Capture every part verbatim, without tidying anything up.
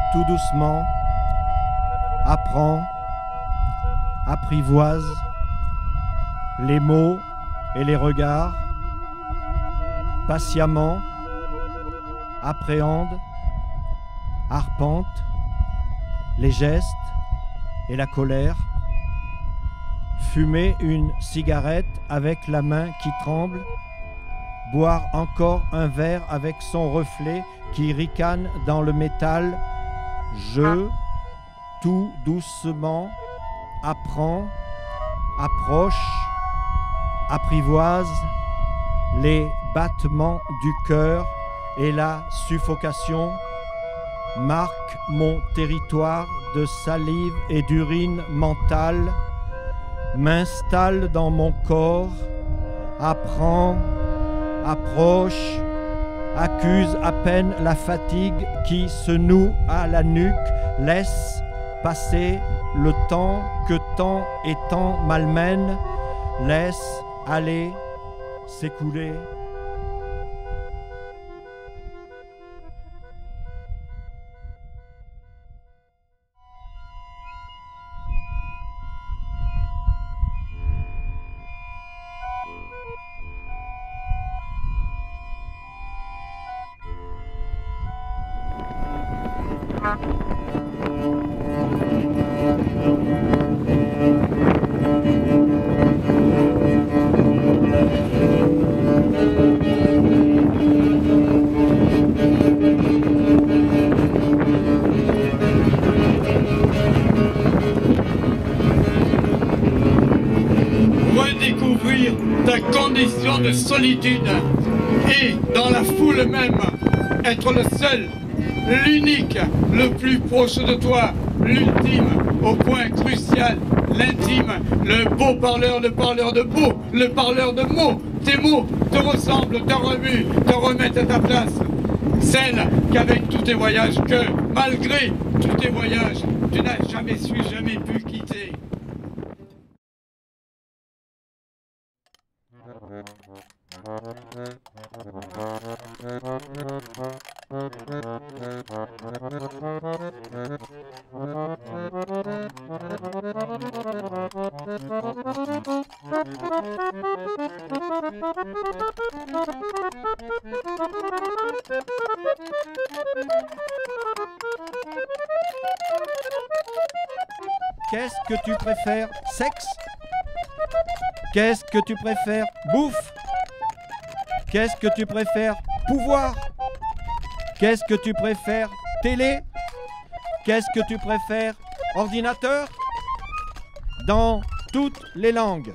tout doucement, apprends, apprivoise les mots et les regards, patiemment, appréhende, arpente les gestes et la colère, fumer une cigarette avec la main qui tremble, boire encore un verre avec son reflet qui ricane dans le métal. Je, tout doucement, apprends, approche, apprivoise les battements du cœur et la suffocation, marque mon territoire de salive et d'urine mentale, m'installe dans mon corps, apprends, approche, accuse à peine la fatigue qui se noue à la nuque, laisse passer le temps que temps et temps malmène, laisse aller, s'écouler. Redécouvrir ta condition de solitude et dans la foule même, être le seul, l'unique, le plus proche de toi, l'ultime, au point crucial, l'intime, le beau parleur, le parleur de mots, le parleur de mots. Tes mots te ressemblent, te remuent, te remettent à ta place. Celle qu'avec tous tes voyages, que malgré tous tes voyages, tu n'as jamais su, jamais pu quitter. Qu'est-ce que tu préfères? Sexe? Qu'est-ce que tu préfères? Bouffe? Qu'est-ce que tu préfères? Pouvoir? Qu'est-ce que tu préfères? Télé? Qu'est-ce que tu préfères? Ordinateur? Dans toutes les langues.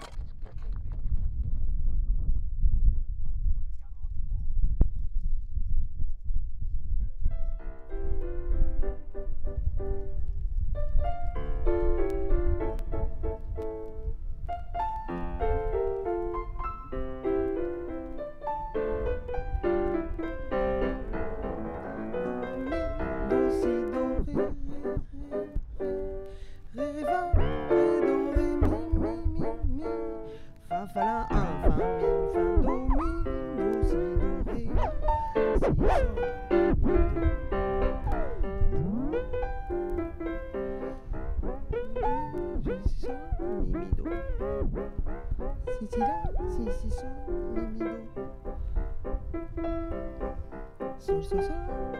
Si si la, si si sol, mi mi do. Sol sol sol.